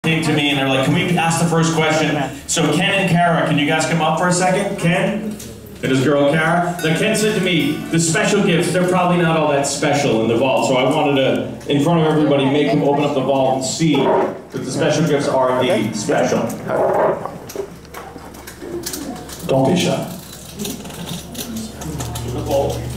Came to me and they're like, can we ask the first question? So Ken and Kara, can you guys come up for a second? Ken and his girl Kara. Now Ken said to me, the special gifts, they're probably not all that special in the vault. So I wanted to, in front of everybody, make him open up the vault and see that the special gifts are indeed special. Don't be shy.